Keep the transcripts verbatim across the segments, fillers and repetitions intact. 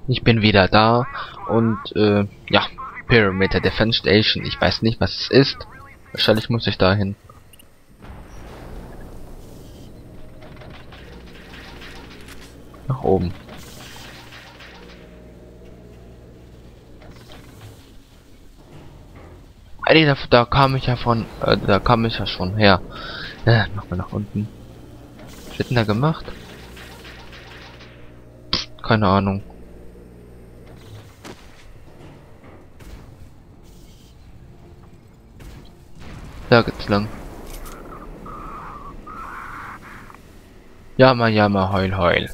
Ich bin wieder da und äh, ja, Perimeter Defense Station. Ich weiß nicht, was es ist. Wahrscheinlich muss ich dahin. Nach oben. Ey, da, da kam ich ja von, äh, da kam ich ja schon her. Äh, nochmal nach unten. Was wird denn da gemacht? Pff, keine Ahnung. Da geht's lang. Jammer, jammer, heul, heul.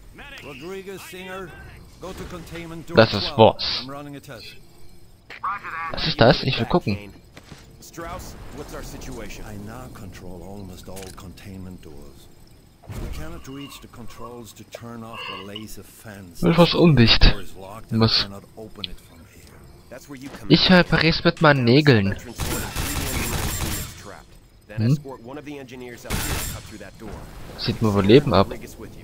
Das ist Boss. Was ist das? Ich will gucken. Strauss, what's our situation? I now control almost all containment doors. We cannot reach the controls to turn off the laser fence. Etwas undicht. Muss. Ich repariere mit meinen Nägeln. Hm? Sieht nur Leben ab.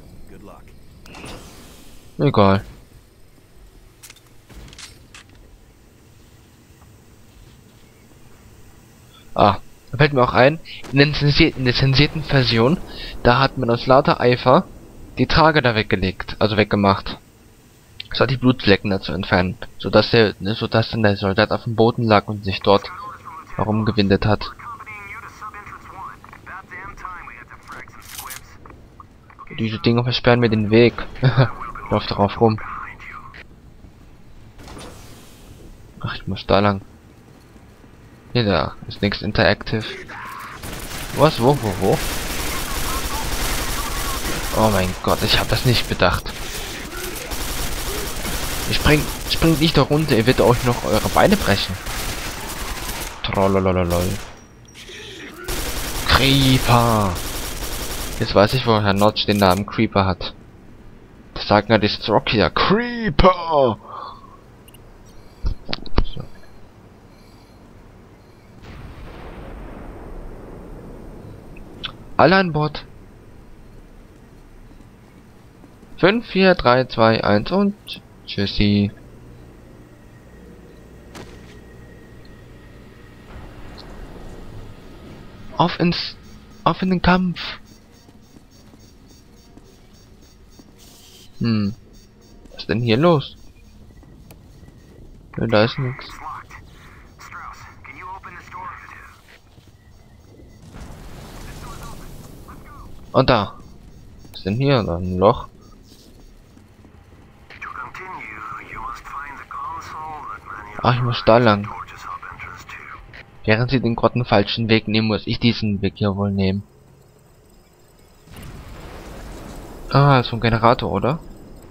Egal. Ah, da fällt mir auch ein, in, den zensier in der zensierten Version, da hat man aus lauter Eifer die Trage da weggelegt, also weggemacht. Statt die Blutflecken dazu entfernen, sodass der, sodass dann der Soldat auf dem Boden lag und sich dort herumgewindet hat. Diese Dinge versperren mir den Weg. Lauf darauf rum. Ach, ich muss da lang. Hier, da ist nichts interactive. Was? Wo? Wo? Wo? Oh mein Gott, ich habe das nicht bedacht. Ich spring, springt nicht da runter, ihr werdet euch noch eure Beine brechen. Trollolololol. Creeper. Jetzt weiß ich, wo Herr Notch den Namen Creeper hat. Das sagen ja die Strokier. Creeper! So. Alle an Bord. fünf, vier, drei, zwei, eins und tschüssi. Auf ins... Auf in den Kampf. Hm. Was ist denn hier los? Ja, da ist nichts. Und da. Was ist denn hier? Da ein Loch. Ach, ich muss da lang. Während sie den grottenfalschen Weg nehmen, muss ich diesen Weg hier wohl nehmen. Ah, ist vom Generator, oder?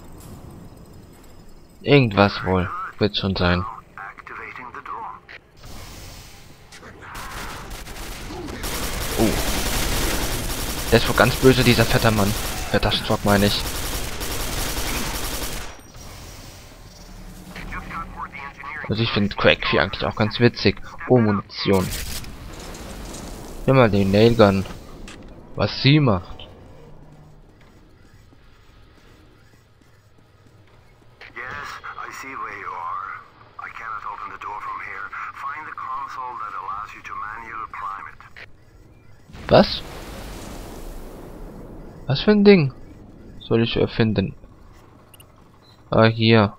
Irgendwas wohl. Wird schon sein. Oh. Der ist wohl ganz böse, dieser fetter Mann. Fetter Stock, meine ich. Also ich finde Crack vier eigentlich auch ganz witzig. Oh, Munition. Nimm mal den Nailgun. Was sie macht. Was? Was für ein Ding soll ich erfinden? Ah, hier.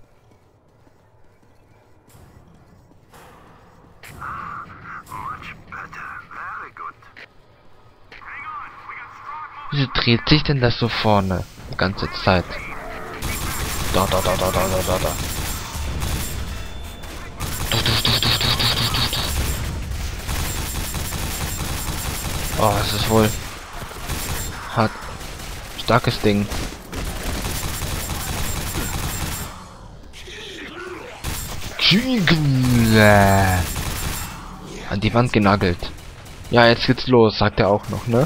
Wieso dreht sich denn das so vorne die ganze Zeit? Da, da, da, da, da, da, da, da. Oh, das ist wohl hart. Starkes Ding. An die Wand genagelt. Ja, jetzt geht's los, sagt er auch noch, ne?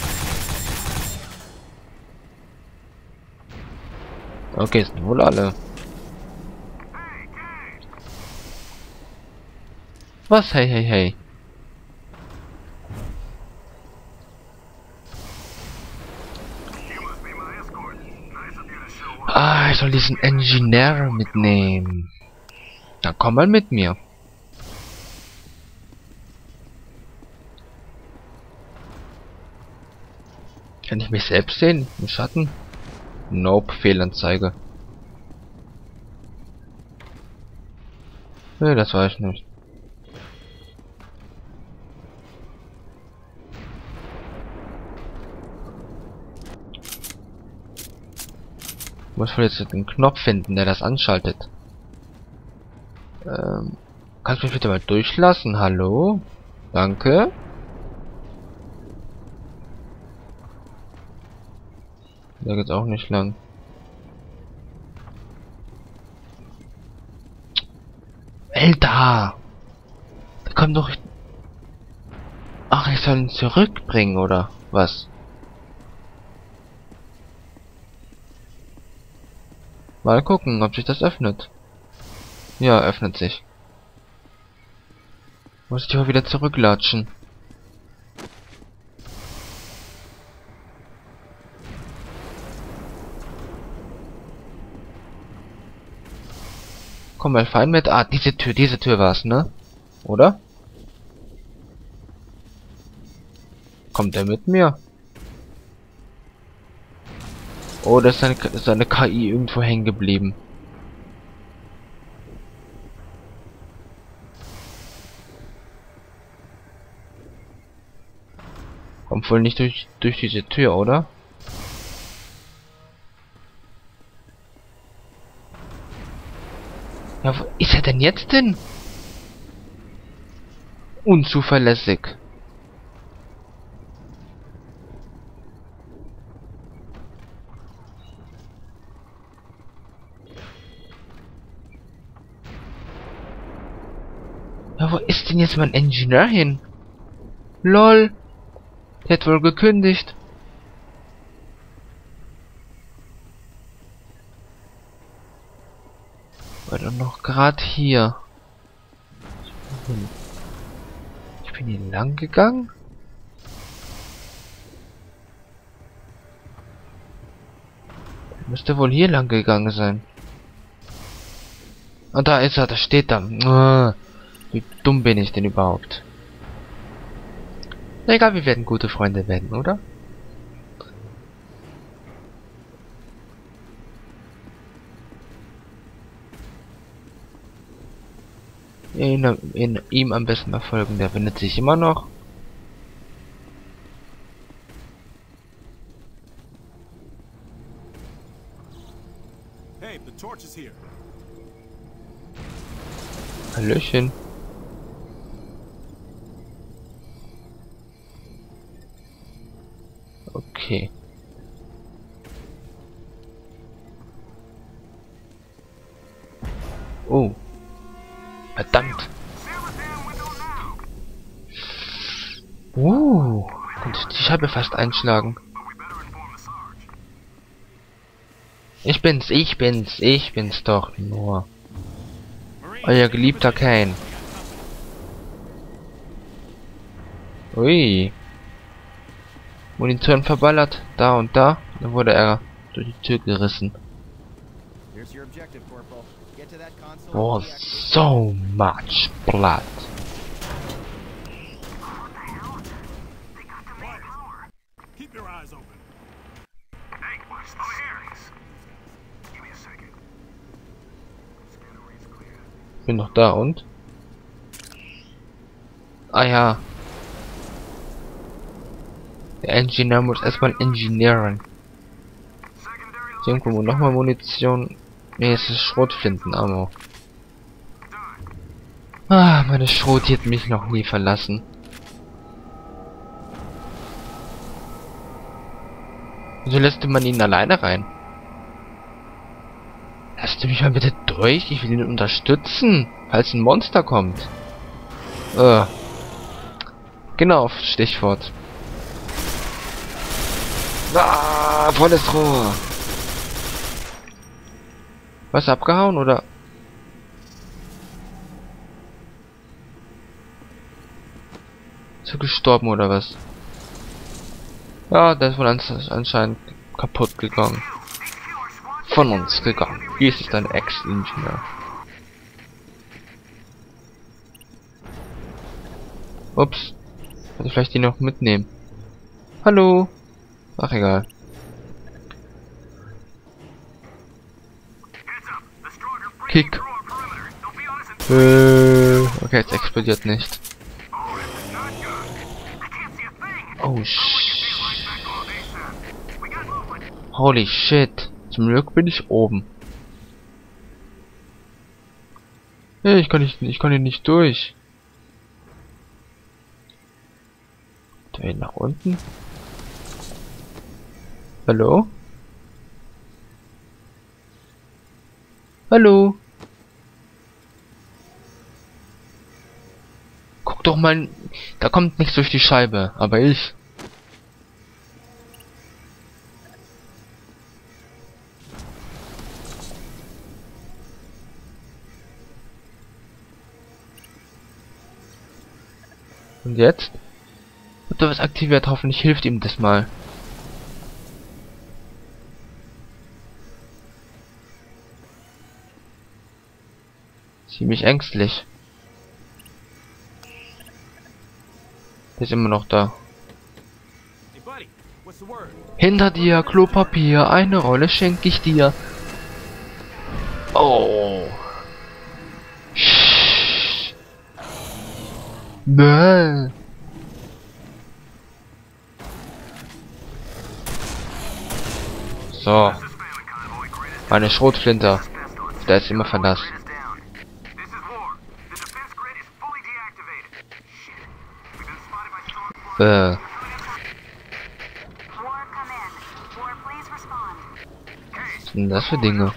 Okay, sind wohl alle. Was? Hey, hey, hey. ich soll diesen Engineer mitnehmen. Na, komm mal mit mir. Kann ich mich selbst sehen? Im Schatten? Nope, Fehlanzeige. Nee, das war ich nicht. Ich muss wohl jetzt den Knopf finden, der das anschaltet. Ähm, kannst du mich bitte mal durchlassen? Hallo? Danke. Da geht's auch nicht lang. Alter! Da kommt doch... Ach, ich soll ihn zurückbringen, oder was? Mal gucken, ob sich das öffnet. Ja, öffnet sich. Muss ich aber wieder zurücklatschen. Komm mal fein mit. Ah, diese Tür, diese Tür war's, ne? Oder? Kommt er mit mir? Oh, da ist seine, ist seine K I irgendwo hängen geblieben. Kommt wohl nicht durch, durch diese Tür, oder? Ja, wo ist er denn jetzt denn? Unzuverlässig. Ja, wo ist denn jetzt mein Ingenieur hin? Lol. Der hat wohl gekündigt. War doch noch gerade hier. Ich bin hier lang gegangen. Er müsste wohl hier lang gegangen sein. Und da ist er, da steht er. Ah, wie dumm bin ich denn überhaupt? Na egal, wir werden gute Freunde werden, oder? In, in ihm am besten verfolgen, der findet sich immer noch. Hey, the torch is here. Hallöchen. Okay. Oh. Verdammt. Uh. Und die Scheibe fast einschlagen. Ich bin's, ich bin's, ich bin's doch nur. Euer geliebter Kane. Ui. Munition verballert. Da und da. Dann wurde er durch die Tür gerissen. Oh, so much blood. Bin noch da und? Ah ja. Der Engineer muss erstmal engineeren. Irgendwo nochmal Munition. Ne, es ist Schrotflinten-Ammo. Ah, meine Schrot hat mich noch nie verlassen. Wieso lässt man ihn alleine rein? Lasst mich mal bitte durch, ich will ihn unterstützen, falls ein Monster kommt. Äh. Genau, Stichwort. Ah, volles Rohr. Was, abgehauen oder? Ist er gestorben oder was? Ja, der ist wohl anscheinend kaputt gegangen. von uns gegangen. Hier ist dein Ex-Ingenieur. Ups. Hätte ich vielleicht die noch mitnehmen. Hallo. Ach, egal. Kick. Äh, okay, es explodiert nicht. Oh, sh Holy shit. Zum Glück bin ich oben. Hey, ich kann nicht, ich kann hier nicht durch. Da hin nach unten. Hallo? Hallo? Guck doch mal, da kommt nichts durch die Scheibe, aber ich. Und jetzt? Wird da was aktiviert, hoffentlich hilft ihm das mal. Ziemlich ängstlich. Der ist immer noch da. Hinter dir, Klopapier, eine Rolle schenke ich dir. Oh. Bäh. So. Meine Schrotflinte. Da ist immer Verlass. Äh. Was sind das für Dinge?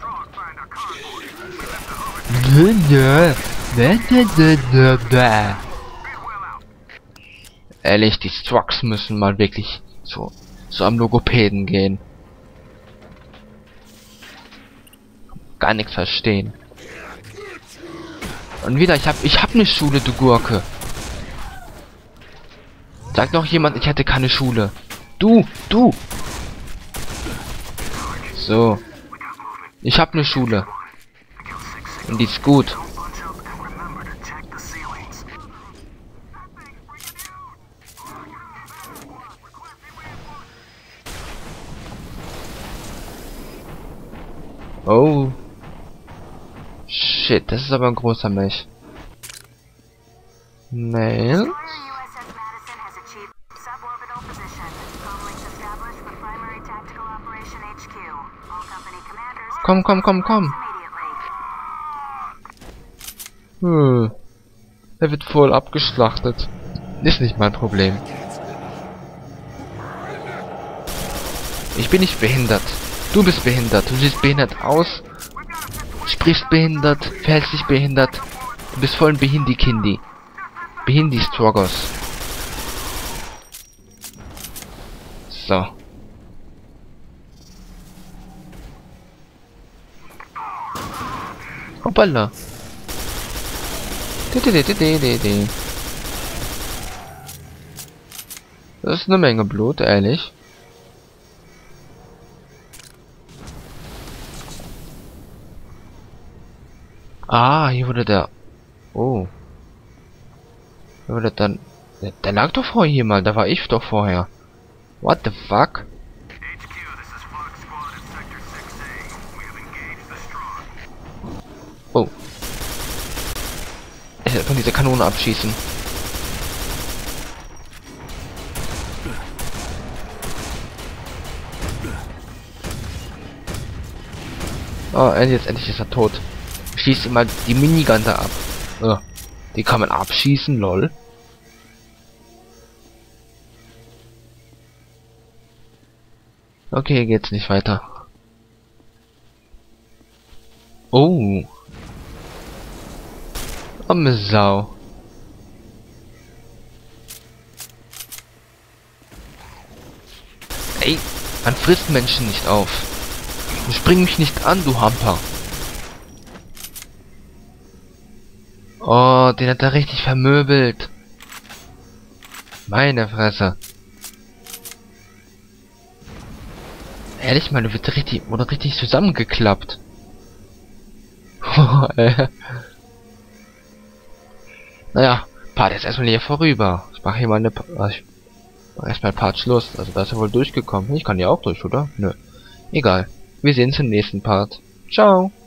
Ehrlich, die Strucks müssen mal wirklich so, so am Logopäden gehen. Gar nichts verstehen. Und wieder, ich hab, ich hab eine Schule, du Gurke. Sag doch jemand, ich hätte keine Schule. Du, du. So. Ich hab eine Schule. Und die ist gut. Oh. Shit, das ist aber ein großer Mech. Mail. Komm, komm, komm, komm. Hm. Er wird voll abgeschlachtet. Ist nicht mein Problem. Ich bin nicht behindert. Du bist behindert. Du siehst behindert aus. Sprichst behindert. Verhältst dich behindert. Du bist voll ein Behindi-Kindi. Behindi-Strogos. So. Hoppala. Das ist eine Menge Blut, ehrlich. Ah, hier wurde der... Oh. Hier wurde dann... Der, der lag doch vorher hier mal, da war ich doch vorher. What the fuck? Oh. Ich hätte von dieser Kanone abschießen. Oh, jetzt endlich ist er tot. Schießt immer die Minigun da ab. Oh, die kann man abschießen, lol. Okay, geht's nicht weiter. Oh. Arme Sau. Ey, man frisst Menschen nicht auf. Du spring mich nicht an, du Hamper. Oh, den hat er richtig vermöbelt. Meine Fresse. Ehrlich mal, du wird richtig, wurde richtig zusammengeklappt. Naja, Part ist erstmal hier vorüber. Ich mache hier mal eine... Pa ich mach erstmal Part Schluss. Also da ist er wohl durchgekommen. Ich kann ja auch durch, oder? Nö. Egal. Wir sehen uns im nächsten Part. Ciao.